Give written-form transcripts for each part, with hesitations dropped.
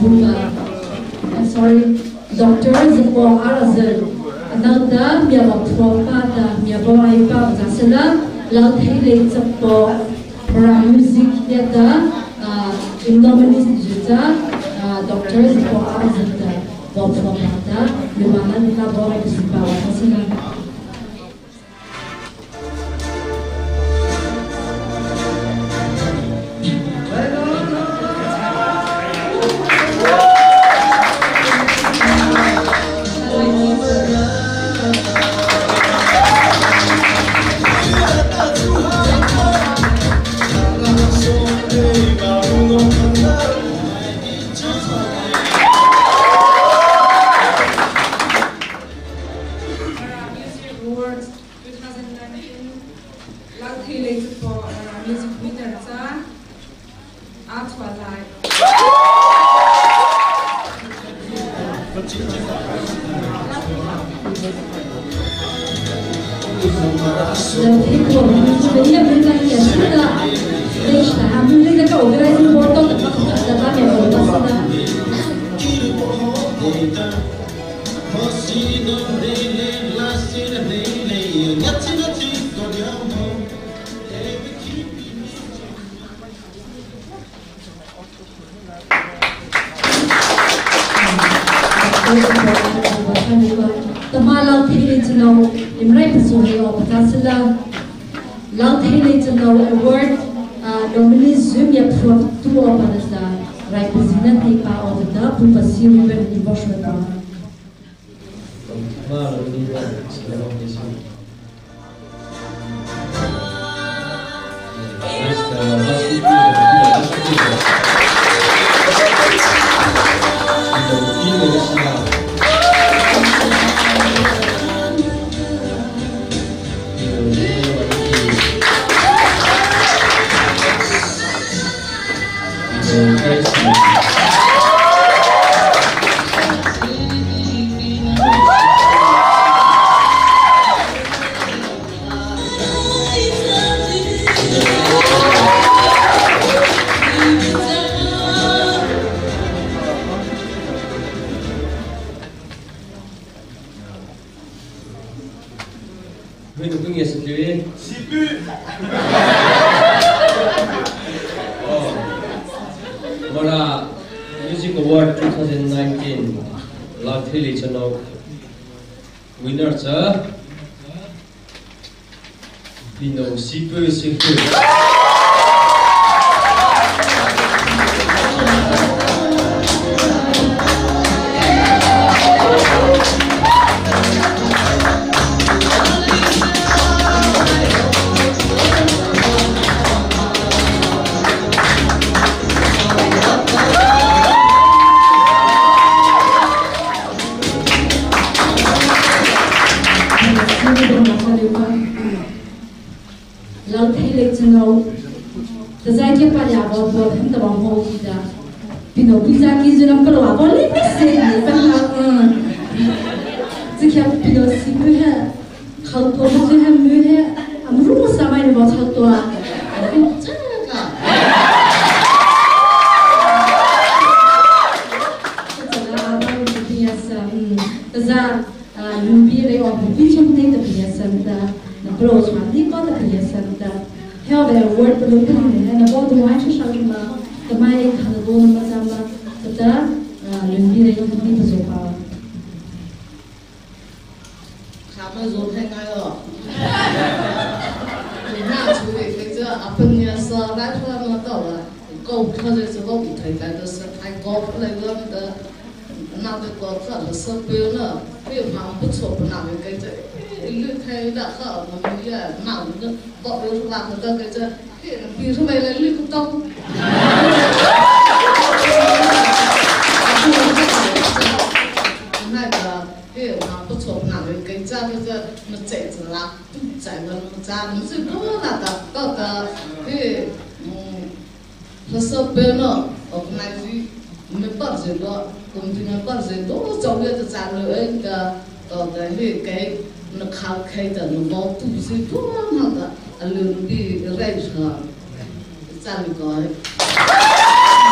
sorry, doctors for Arazan. Another, we have a prophet, we have a Zasala, loud haylate for music theater, Indominus Juta, doctors for Arazan, for prophet, we want to have a Zasala. Music Award 2019 Lathili Chanok winner cha Pino Sipu Sipu. Pino bisa kizuram kalau apa boleh sih, kan? Jika pino siapa kalau tuh macam muda, amru sama ini buat hal tua, tapi macam apa? Macam apa itu biasa? Tazar nubi lagi orang bincang itu biasa, na bros mandi kau itu biasa, hal yang word perlu ni, na bawa tu macam siapa? Kemarin kalau boleh macam kita lebih dari itu kita coba. Kamu zohar ngayo. Nah, cuy, kerja apa ni seorang tu mana tahu lah. Kau kerja sebab itu kan, terus kau kerja itu nak kau kerja sebab na, dia mampu cukup nak kerja. Lu kerja kau namanya nak bawa orang kerja. Ví dụ vậy là lưu công tông này là cái mà bất chợt nào cái cha bây giờ nó chạy là chạy nó ra nó sẽ có là có cái nó sơ bên nó ở này gì mình bắt gì đó cùng thì mình bắt gì đó trong cái cha nữa cái nó khao khai là nó bao tu gì đó nó alun bi rai sa san ko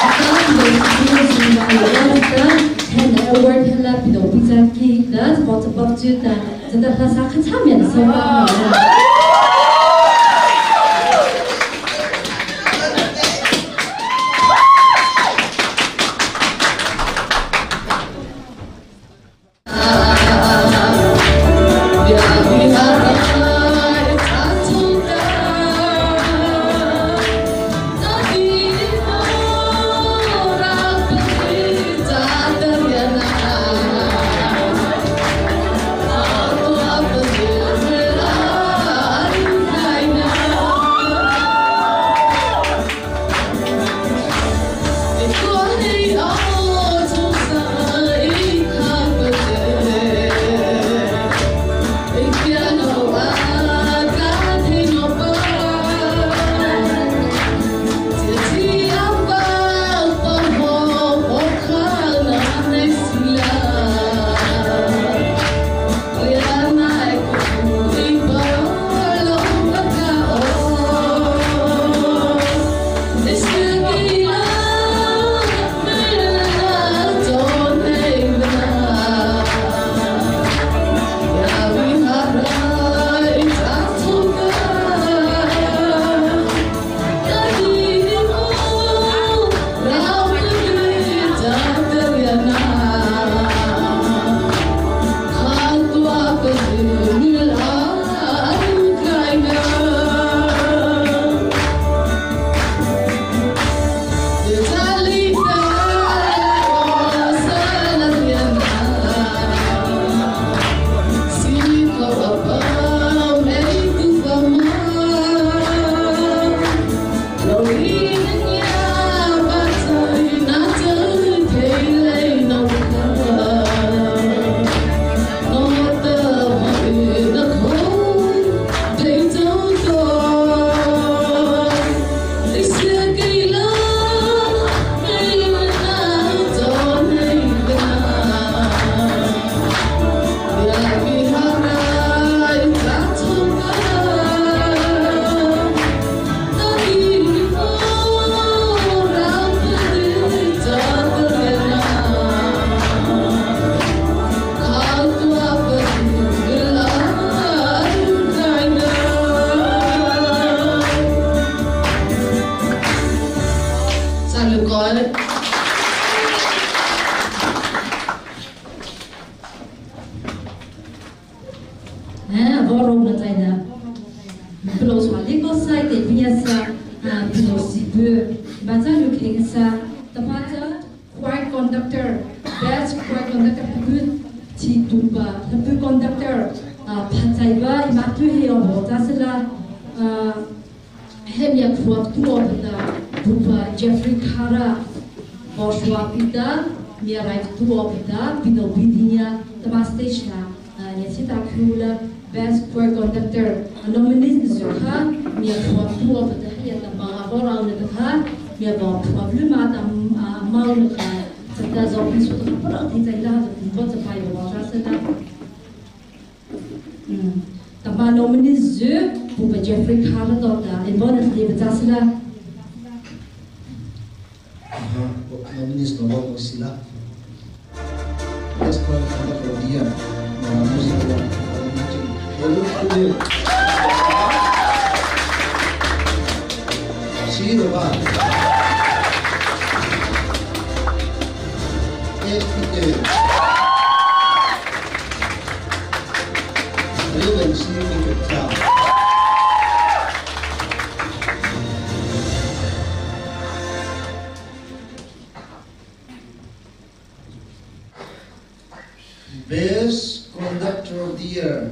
Best Conductor of the Year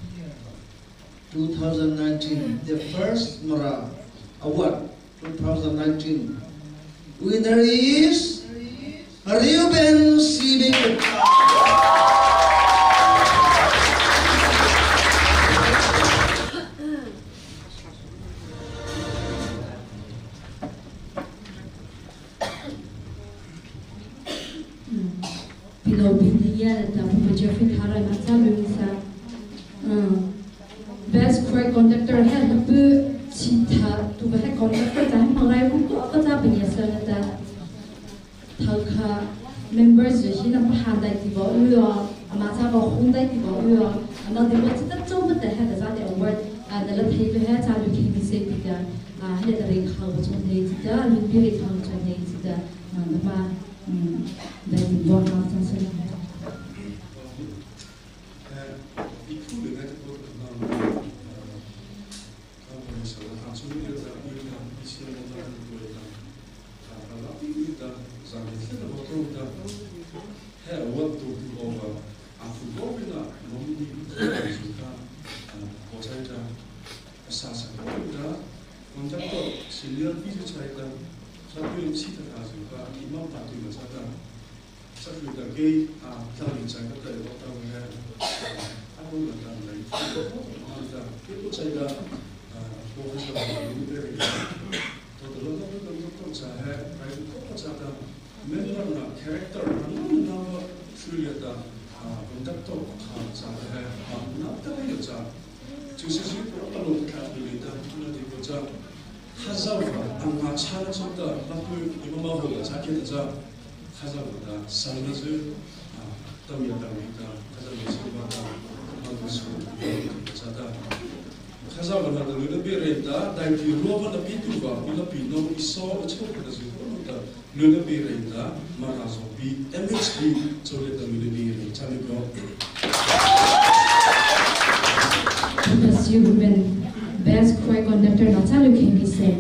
2019, the first Nora Award 2019. Winner is Reuben Sibing. Best choir conductor है ना तो चीता तो वह conductor जाए मंगाए वो तो पता भी नहीं चलता khá members rồi khi nó hàng đại thì bỏ ưa mà sao bỏ không đại thì bỏ ưa nó thì vẫn rất trong vấn đề hay là ra để award là lớp thấy về hết sao được khi bị xếp thì hay là để khâu trong đây thì đó lúc bị khâu trong đây thì đó mà đại thì bỏ vào trong sân you've been best choir conductor Natalia Kimbi said.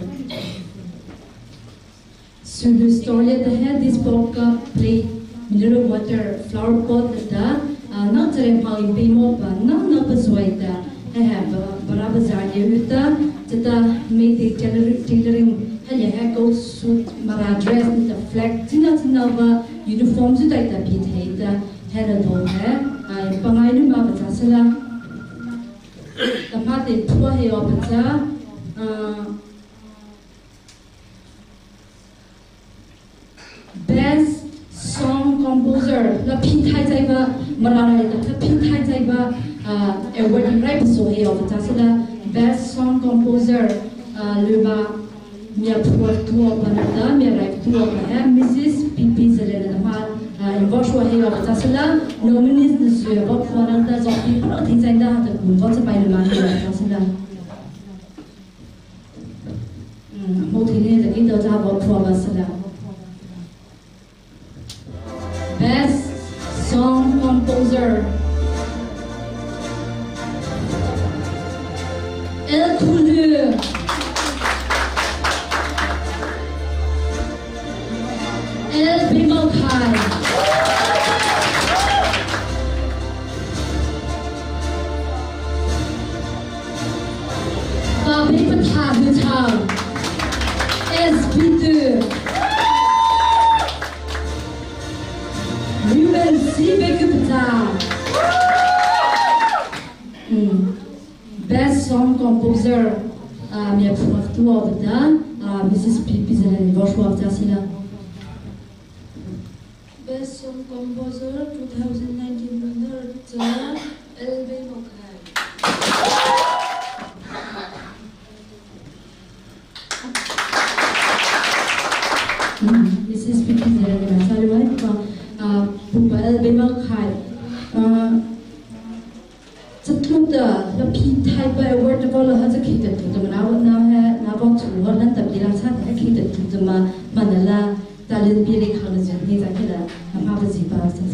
So the story at the head this book play mineral water flower pot da not a pang pimo ba not persuade I have barabazar yuta that made the tailoring hanya go suit mara dress the flag tinova uniform to that pit head had a dog I pangainu ma batasala the party poor he opera best song composer la pin thai jai ba marara la pin thai jai ba award right so he opera sala best song composer le ba mia poor to opera mia right to opera Mrs. Pipi Zelena ma Involved here of Tasla, nominees this year, but for others of people, things like that, what's by the man of Tasla. Motivated in the double Provasala. Best song composer El Couleur. El Bimokai. Babi Patha Hutang. SB2. Ruben Sibekupta. Best song composer. Mia prof two of that. Mrs. Pipi Zelena Voshua of Tasila. Best Song Composer 2019 winner El Bimokai. This is because El Bimokai. The P type by word of all has a kid to them now about to one and the Bilas had a kid to the Manila. Talent Billy College and he's a killer. I'm happy to see Boston.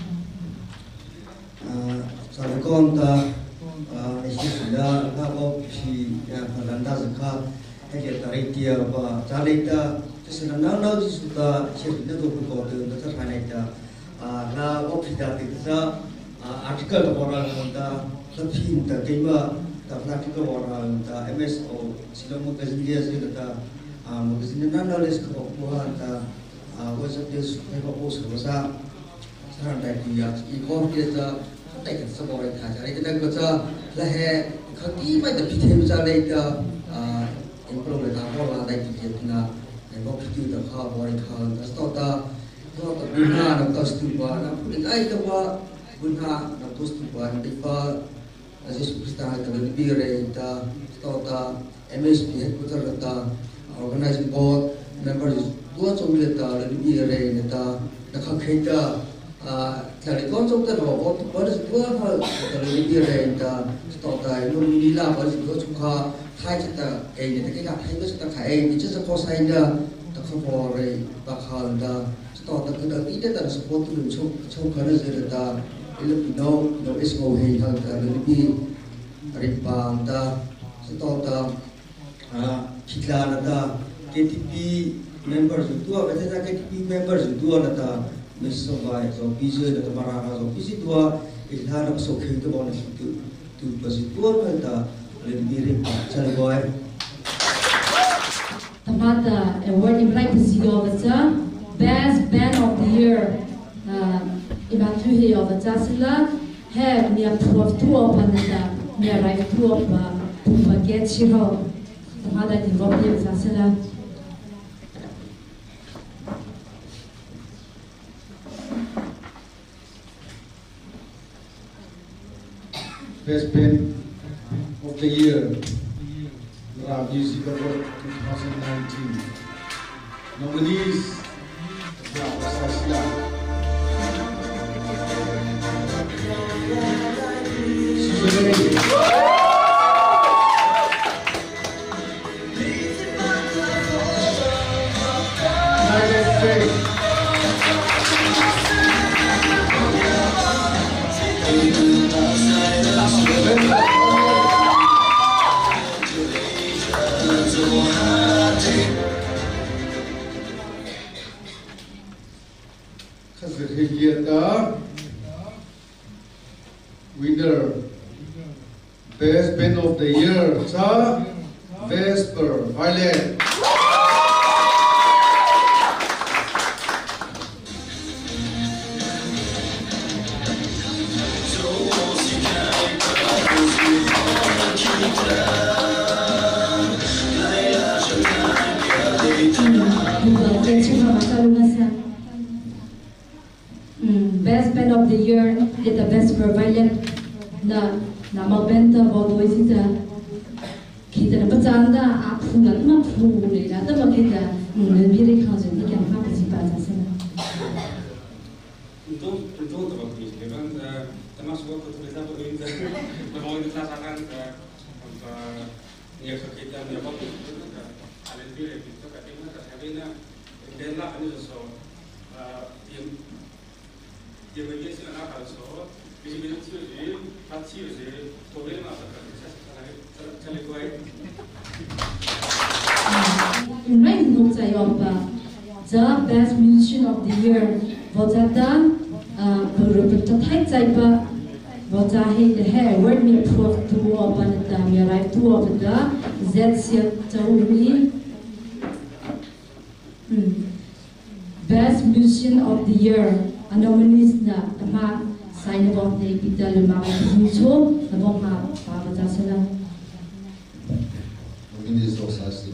Salakonda, Nishila, Nabo, she, Landazaka, Heget Aritia, Talita, just an analogy to the Chipnado Pukotu, the Taraneta, La Opita, article of Oranda, the Pin, the Dima, the Practical Oranda, MSO, Silomo Gazilias, the magazine analyst of Puhanta. Was of this paper also was a certain idea. He called it taken some more attached. I didn't go to the hair, Kaki by the Pitams are later employed a whole like Vietnam and what to do the car boy car. The starter got the Buna of Costuba, and putting Itawa, Buna of Costuba, the far as this started the beer, the starter, MSP, headquarters, organizing board members. tua trong liệt ta là đi về người ta đã khắc khi ta thằng con trong ta họ có được tua thôi ta là đi về người ta tỏ tài luôn đi làm có được tua trong kho hai chúng ta người ta cái gặp hai chúng ta khai thì chắc có sai nha ta không có rồi bạc hàng ta tỏ ta cứ đợi ít ta support tu đường trong khả năng gì ta Filipino no is ngồi hình hàng ta đi ripang ta tỏ ta Kitla ta KTP members tua betul tak KTP members tua nata mesok baik so bisa nata marah so bisa tua ilham nak sok itu boleh tu pasti tua nata lebih mirip cari boy. Tamata award invite sido baca best band of the year ibatu he of baca sila have ni approve tua panada ni right tua pa get shiro. Tamata di vote baca sila. Best Band of the Year, Rap Music Award 2019. Nominees, winner, Best Band of the Year, Vesper Violet. Best Band of the Year is the Vesper Violet na nama band ta bawa kita kita dapat canda aku nak mampu ni lah tapi kita lebih rekam jadi kan apa sih pada sana. Untuk terbagus memang termasuk waktu kita bekerja memang kita rasakan ya kita mendapat itu ada lebih itu katanya katanya dan lah ini so yang begini sih nak kalau so bisa sih pasti sih problem apa kan cari kue. Right now saya the best musician of the year votadan berupa Thai saya votahi the hair word me approve to apa neta me right to apa dah ZC tahu best musician of the year nominees na tama sign about the kita lemah muncul abang apa jasa Nominees of Sasti.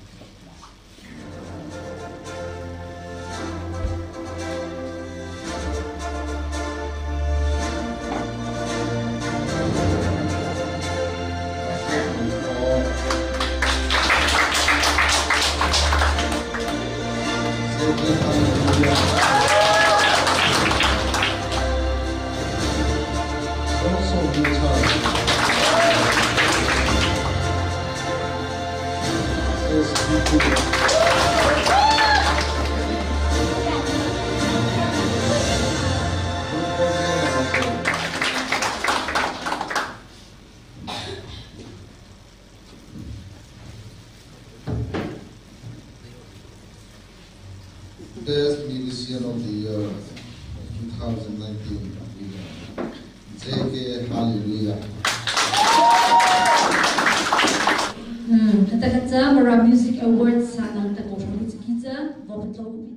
Best Musician of the Year 2019 JK Hallelujah. Kata-kata Mara Music Awards sa nang takot kita, bapak tahu